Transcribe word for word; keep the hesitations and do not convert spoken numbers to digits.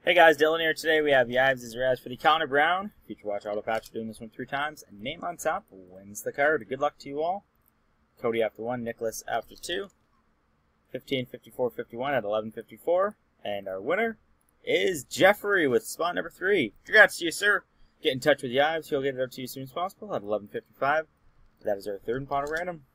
Hey guys, Dylan here. Today we have Yves Brown for the Yves Brown Future Watch Auto Patch. We're doing this one three times, and name on top wins the card. Good luck to you all. Cody after one, Nicholas after two, fifteen, fifty-four, fifty-one at eleven fifty-four, and our winner is Jeffrey with spot number three. Congrats to you, sir. Get in touch with Yves. He'll get it up to you as soon as possible at eleven fifty-five. That is our third and final random.